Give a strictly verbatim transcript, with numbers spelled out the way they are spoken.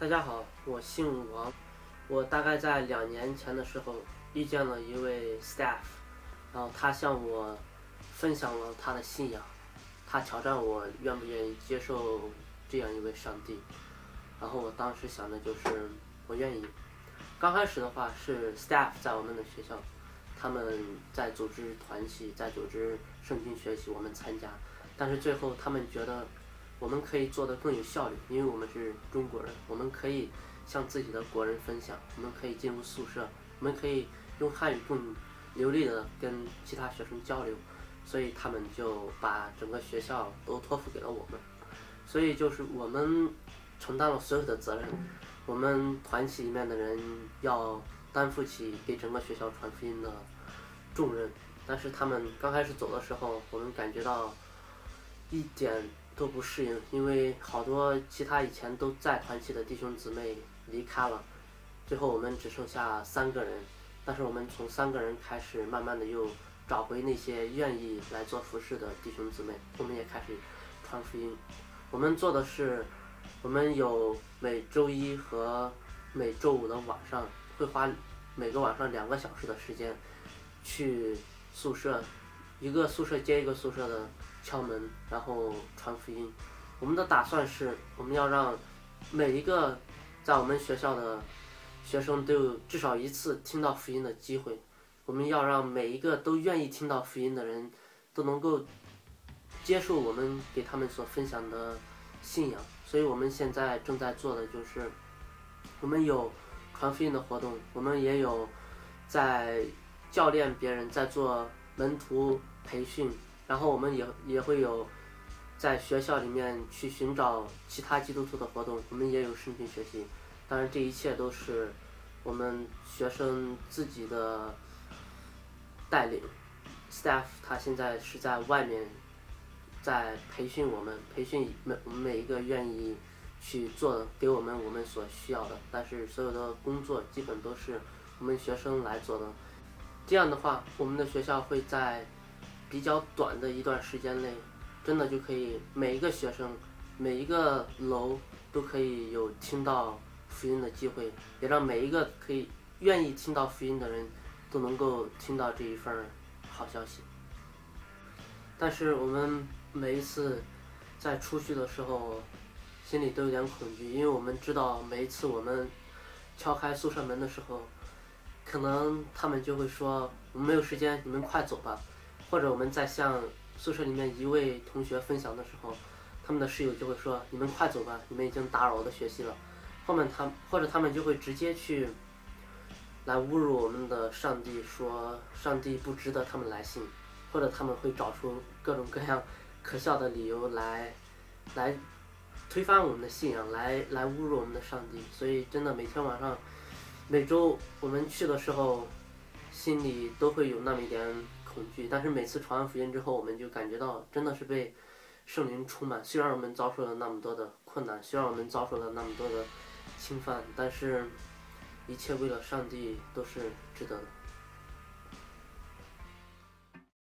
大家好，我姓王，我大概在两年前的时候遇见了一位 staff，然后他向我分享了他的信仰，他挑战我愿不愿意接受这样一位上帝，然后我当时想的就是我愿意。刚开始的话是 staff 在我们的学校，他们在组织团契，在组织圣经学习，我们参加，但是最后他们觉得我们可以做得更有效率，因为我们是中国人，我们可以向自己的国人分享，我们可以进入宿舍，我们可以用汉语更流利的跟其他学生交流，所以他们就把整个学校都托付给了我们，所以就是我们承担了所有的责任，我们团体里面的人要担负起给整个学校传福音的重任，但是他们刚开始走的时候，我们感觉到一点都不适应，因为好多其他以前都在团契的弟兄姊妹离开了，最后我们只剩下三个人，但是我们从三个人开始，慢慢的又找回那些愿意来做服侍的弟兄姊妹，我们也开始传福音。我们做的是，我们有每周一和每周五的晚上，会花每个晚上两个小时的时间去宿舍，一个宿舍接一个宿舍的敲门，然后传福音。我们的打算是，我们要让每一个在我们学校的学生都有至少一次听到福音的机会。我们要让每一个都愿意听到福音的人都能够接受我们给他们所分享的信仰。所以我们现在正在做的就是，我们有传福音的活动，我们也有在教练别人，在做门徒培训，然后我们也也会有在学校里面去寻找其他基督徒的活动，我们也有视频学习。当然这一切都是我们学生自己的带领。staff 他现在是在外面在培训我们，培训每我们每一个愿意去做给我们我们所需要的，但是所有的工作基本都是我们学生来做的。这样的话，我们的学校会在比较短的一段时间内，真的就可以每一个学生每一个楼都可以有听到福音的机会，也让每一个可以愿意听到福音的人都能够听到这一份好消息。但是我们每一次在出去的时候心里都有点恐惧，因为我们知道每一次我们敲开宿舍门的时候，可能他们就会说我们没有时间，你们快走吧。或者我们在向宿舍里面一位同学分享的时候，他们的室友就会说你们快走吧，你们已经打扰我的学习了。后面他或者他们就会直接去来侮辱我们的上帝，说上帝不值得他们来信，或者他们会找出各种各样可笑的理由来来推翻我们的信仰，来来侮辱我们的上帝。所以真的每天晚上每周我们去的时候心里都会有那么一点恐惧，但是每次传完福音之后，我们就感觉到真的是被圣灵充满。虽然我们遭受了那么多的困难，虽然我们遭受了那么多的侵犯，但是一切为了上帝都是值得的。